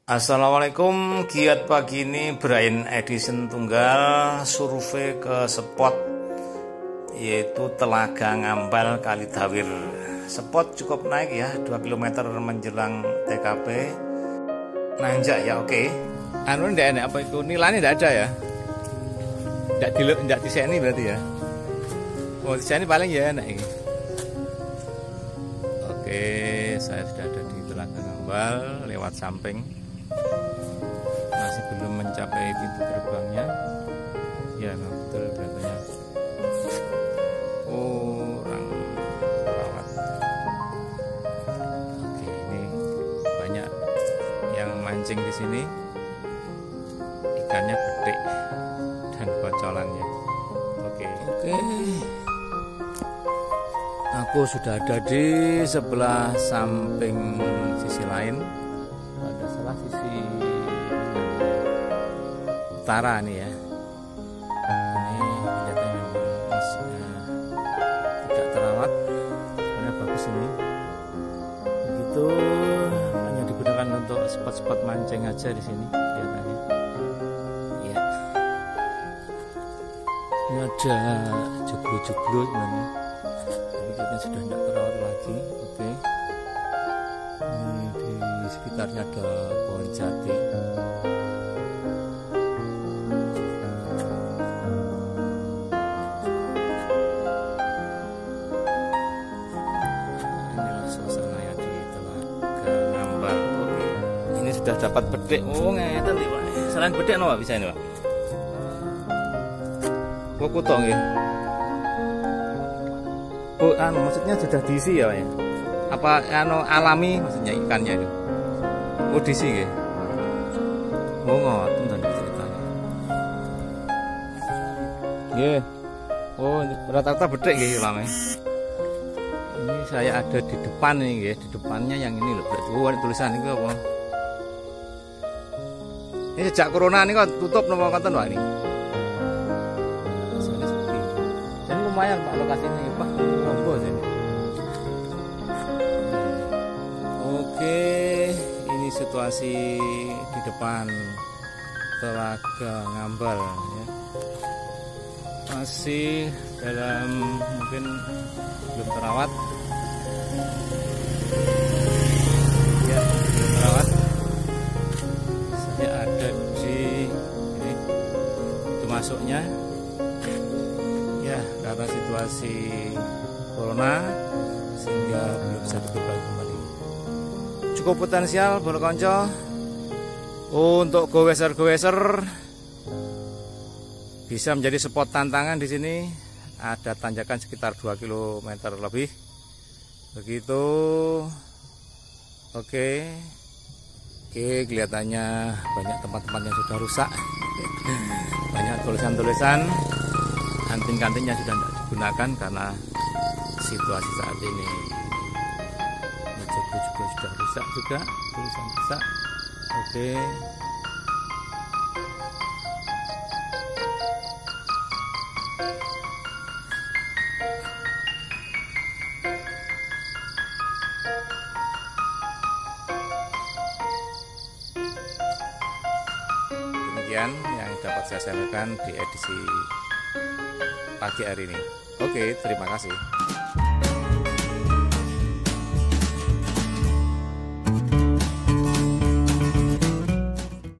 Assalamualaikum, giat pagi ini Brain Edition tunggal survei ke spot yaitu Telaga Ngambal Kalidawir. Spot cukup naik ya, 2 km menjelang TKP. Nanjak ya, oke. Anu ndak enak apa itu? Nilainya ndak ada ya? Ndak diseni berarti ya. Oh, diseni paling ya enak ini. Oke, saya sudah ada di Telaga Ngambal lewat samping. Masih belum mencapai pintu gerbangnya. Ya, memang betul kelihatannya orang perawat. Oke, ini banyak yang mancing di sini. Ikannya gede dan kocolannya. Oke. Aku sudah ada di sebelah samping sisi lain. Ada salah sisi utara nih ya. Ini kelihatannya memang tidak terawat, sebenarnya bagus ini. Begitu hanya digunakan untuk spot-spot mancing aja di sini kelihatannya. Ya. Ini ada joglo-joglo sebenarnya. Tapi kita sudah tidak terawat lagi. Oke. Ini di sekitarnya ada pohon jati. Sudah dapat bedek. Oh ngeten iki Pak. Selain bedek napa bisa ini Pak? Kok kuto nggih. Oh maksudnya sudah diisi ya Pak ya? Apa alami maksudnya ikannya itu? Oh diisi nggih. Oh ngoten to ceritanya. Nggih. Oh rata-rata bedek nggih lame. Ini saya ada di depan nih nggih, di depannya yang ini loh. Oh ada tulisan ini apa? Ini sejak corona ini kok tutup nomor konten Pak ini. Ini lumayan Pak lokasinya Pak. Monggo sini. Oke, ini situasi di depan Telaga Ngambal ya. Masih dalam mungkin belum terawat. Ya, belum terawat. Saya ada di ini itu masuknya ya karena situasi corona sehingga belum bisa dibuka kembali. Cukup potensial bolo konco untuk goweser-goweser, bisa menjadi spot tantangan di sini. Ada tanjakan sekitar 2 km lebih begitu. Oke, kelihatannya banyak tempat-tempat yang sudah rusak. Banyak tulisan-tulisan, anting-antingnya sudah tidak digunakan karena situasi saat ini. Juga sudah rusak juga, tulisan rusak. Oke. Demikian yang dapat saya sampaikan di edisi pagi hari ini. Oke, terima kasih.